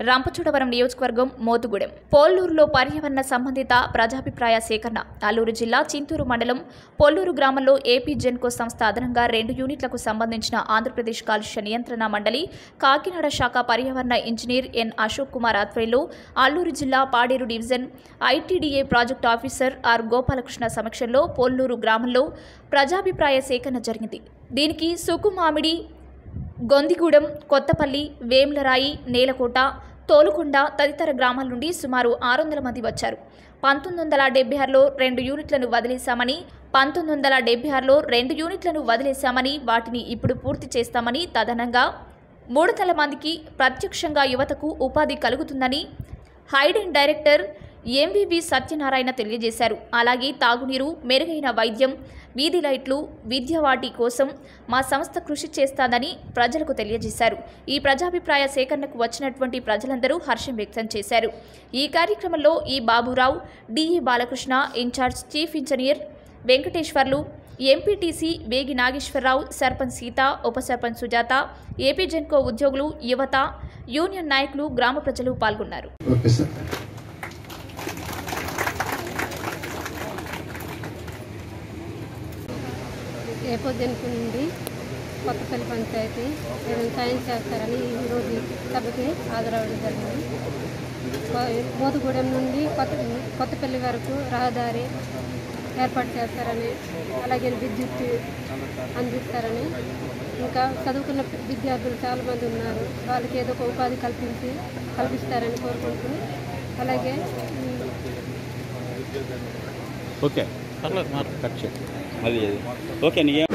రంపచోడవరం నియోజకవర్గం మోతుగూడెం పోల్లూరులో పర్యావరణ సంబంధిత ప్రజాభిప్రాయ సేకరణ. అల్లూరు జిల్లా చింతూరు మండలం పోల్లూరు గ్రామంలో ఏపీ జెన్కో సంస్థ అదనంగా 2 యూనిట్లకు సంబంధించిన ఆంధ్రప్రదేశ్ కాలుష్య నియంత్రణ మండలి కాకినాడ శాఖ పర్యావరణ ఇంజనీర్ ఎన్ అశోక్ కుమార్ ఆధ్వర్యంలో అల్లూరు జిల్లా Paderu division ITDA project officer R Gopalakrishna సమక్షంలో పోల్లూరు గ్రామంలో ప్రజాభిప్రాయ సేకరణ జరిగింది. దీనికి సుకుమామిడి, గొందిగూడెం, కొత్తపల్లి, వేములరాయి, నేలకోట, తోలుకొండ తదితర గ్రామాల నుండి సుమారు 600 మంది వచ్చారు. 1976లో 2 యూనిట్లను వదిలేశామని 1976లో 2 యూనిట్లను వదిలేశామని వాటిని ఇప్పుడు పూర్తి చేస్తామని, తదనంగా 300 మందికి ప్రత్యక్షంగా యువతకు ఉపాధి కలుగుతుందని హైడెన్ డైరెక్టర్ ఎంవివి సత్యనారాయణ తెలియజేశారు. అలాగే తాగునీరు, మెరుగైన వైద్యం, వీధి లైట్లు, విద్య వాటి కోసం మా సంస్థ కృషి చేస్తాదని ప్రజలకు తెలియజేశారు. ఈ ప్రజాభిప్రాయ సేకరణకు వచ్చినటువంటి ప్రజలందరూ హర్షం వ్యక్తం చేశారు. ఈ కార్యక్రమంలో E Baburao, DE Balakrishna, incharge chief engineer Venkateswarlu, MPTC Vegi Nageswararao, sarpanch Sita, ఉప సర్పంచ్ సుజాత, ఏపీ జెన్కో ఉద్యోగులు, యువత, యూనియన్ నాయకులు, గ్రామ ప్రజలు పాల్గొన్నారు. ఏపీ జెన్కో నుండి కొత్తపల్లి పంచాయతీ సాయం చేస్తారని ఈరోజు సభకి హాజరవడం జరిగింది. మోతుగూడెం నుండి కొత్తపల్లి వరకు రహదారి ఏర్పాటు చేస్తారని, అలాగే విద్యుత్ అందిస్తారని, ఇంకా చదువుకున్న విద్యార్థులు చాలామంది ఉన్నారు, వాళ్ళకి ఏదో ఒక ఉపాధి కల్పిస్తారని కోరుకుంటూ, అలాగే ఓకే ఓకే.